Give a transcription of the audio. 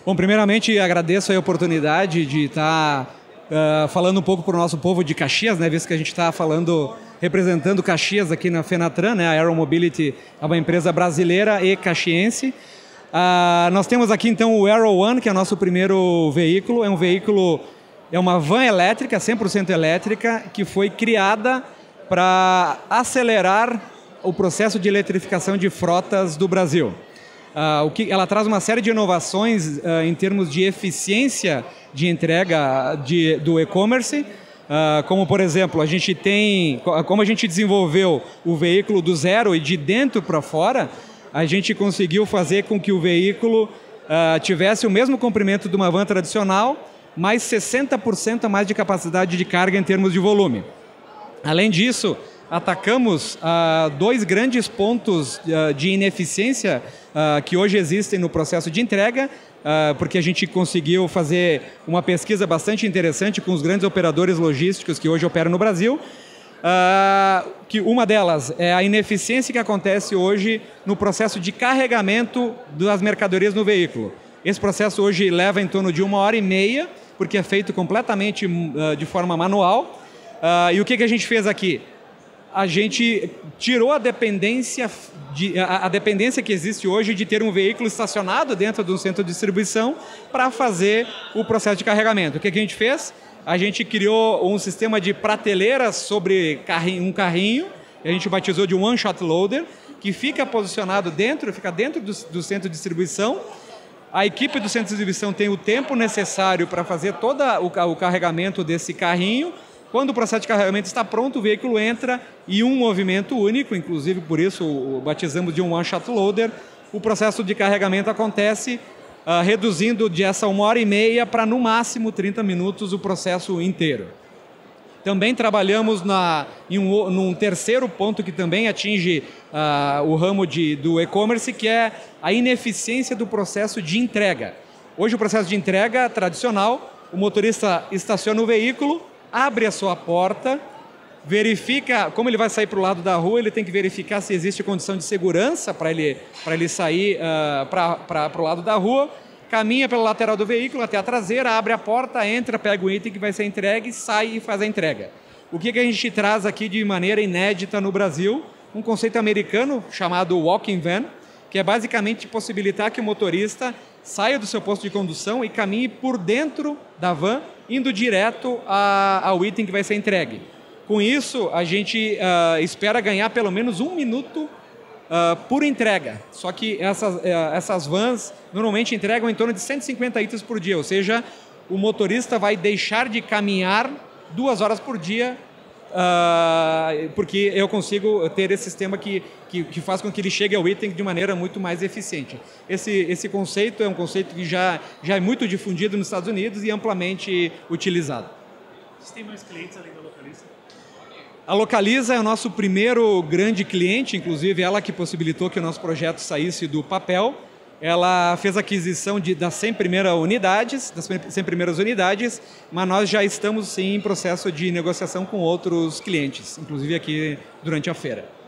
Bom, primeiramente agradeço a oportunidade de estar falando um pouco para o nosso povo de Caxias, né? Visto que a gente está representando Caxias aqui na Fenatran, né? A Aero Mobility é uma empresa brasileira e caxiense. Nós temos aqui então o Aero One, que é o nosso primeiro veículo. É uma van elétrica, 100% elétrica, que foi criada para acelerar o processo de eletrificação de frotas do Brasil. Ela traz uma série de inovações em termos de eficiência de entrega do e-commerce, como por exemplo, como a gente desenvolveu o veículo do zero e de dentro para fora, a gente conseguiu fazer com que o veículo tivesse o mesmo comprimento de uma van tradicional, mais 60% a mais de capacidade de carga em termos de volume. Além disso, atacamos dois grandes pontos de ineficiência que hoje existem no processo de entrega, porque a gente conseguiu fazer uma pesquisa bastante interessante com os grandes operadores logísticos que hoje operam no Brasil. Que uma delas é a ineficiência que acontece hoje no processo de carregamento das mercadorias no veículo. Esse processo hoje leva em torno de 1h30, porque é feito completamente de forma manual. E o que a gente fez aqui? A gente tirou a dependência que existe hoje de ter um veículo estacionado dentro de um centro de distribuição para fazer o processo de carregamento. O que a gente fez? A gente criou um sistema de prateleiras sobre um carrinho, que a gente batizou de One Shot Loader, que fica posicionado dentro do centro de distribuição. A equipe do centro de distribuição tem o tempo necessário para fazer todo o carregamento desse carrinho. Quando o processo de carregamento está pronto, o veículo entra e um movimento único, inclusive por isso o batizamos de um One Shot Loader, o processo de carregamento acontece reduzindo dessa 1h30 para no máximo 30 minutos o processo inteiro. Também trabalhamos num terceiro ponto que também atinge o ramo do e-commerce, que é a ineficiência do processo de entrega. Hoje o processo de entrega tradicional, o motorista estaciona o veículo, abre a sua porta, verifica como ele vai sair para o lado da rua, ele tem que verificar se existe condição de segurança para ele sair para o lado da rua, caminha pela lateral do veículo até a traseira, abre a porta, entra, pega o item que vai ser entregue, sai e faz a entrega. O que a gente traz aqui de maneira inédita no Brasil? Um conceito americano chamado Walk-in Van, que é basicamente possibilitar que o motorista saia do seu posto de condução e caminhe por dentro da van, indo direto ao item que vai ser entregue. Com isso, a gente espera ganhar pelo menos 1 minuto por entrega. Só que essas vans normalmente entregam em torno de 150 itens por dia, ou seja, o motorista vai deixar de caminhar 2 horas por dia, porque eu consigo ter esse sistema que faz com que ele chegue ao item de maneira muito mais eficiente. Esse conceito é um conceito que já é muito difundido nos Estados Unidos e amplamente utilizado. Você tem mais clientes além da Localiza? A Localiza é o nosso primeiro grande cliente, inclusive ela que possibilitou que o nosso projeto saísse do papel. Ela fez a aquisição das 100 primeiras unidades, mas nós já estamos sim em processo de negociação com outros clientes, inclusive aqui durante a feira.